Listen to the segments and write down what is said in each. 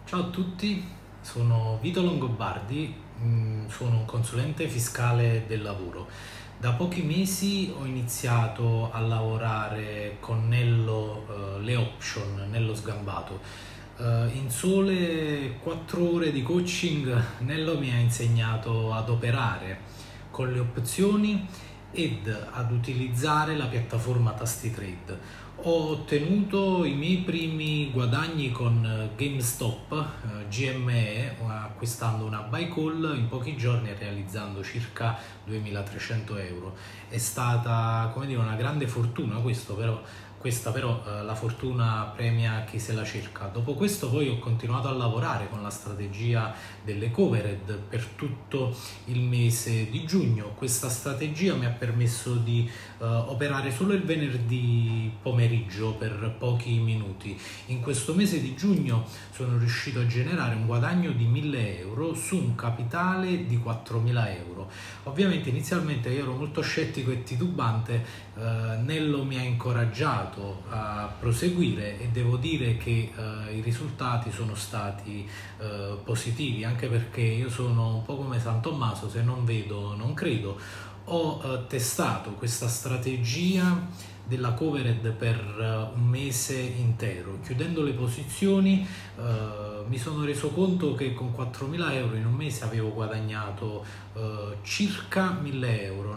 Ciao a tutti, sono Vito Longobardi, sono un consulente fiscale del lavoro. Da pochi mesi ho iniziato a lavorare con Nello, le option, Nello Sgambato. In sole 4 ore di coaching Nello mi ha insegnato ad operare con le opzioni ed ad utilizzare la piattaforma TastyTrade. Ho ottenuto i miei primi guadagni con GameStop, GME, acquistando una buy call in pochi giorni e realizzando circa 2300 euro. È stata, come dire, una grande fortuna questa però la fortuna premia chi se la cerca. Dopo questo poi ho continuato a lavorare con la strategia delle covered per tutto il mese di giugno. Questa strategia mi ha permesso di operare solo il venerdì pomeriggio per pochi minuti. In questo mese di giugno sono riuscito a generare un guadagno di 1000 euro su un capitale di 4000 euro. Ovviamente inizialmente io ero molto scettico e titubante, Nello mi ha incoraggiato a proseguire e devo dire che i risultati sono stati positivi, anche perché io sono un po' come San Tommaso, se non vedo non credo. Ho testato questa strategia della covered per un mese intero, chiudendo le posizioni. Mi sono reso conto che con 4000 euro in un mese avevo guadagnato circa 1000 euro,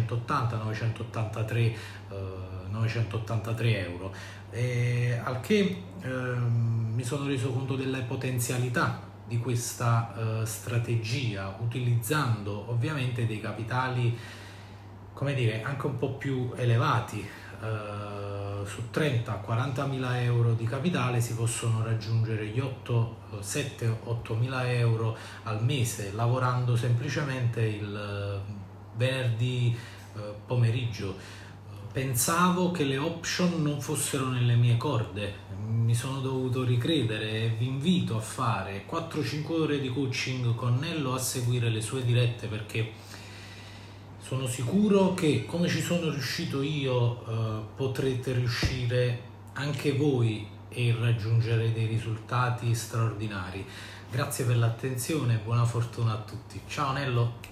983 euro, al che mi sono reso conto delle potenzialità di questa strategia, utilizzando ovviamente dei capitali, come dire, anche un po' più elevati. Su 30-40 mila euro di capitale si possono raggiungere gli 7-8 mila euro al mese, lavorando semplicemente il venerdì pomeriggio. Pensavo che le option non fossero nelle mie corde, mi sono dovuto ricredere e vi invito a fare 4-5 ore di coaching con Nello, a seguire le sue dirette, perché sono sicuro che, come ci sono riuscito io, potrete riuscire anche voi e raggiungere dei risultati straordinari. Grazie per l'attenzione e buona fortuna a tutti. Ciao Nello!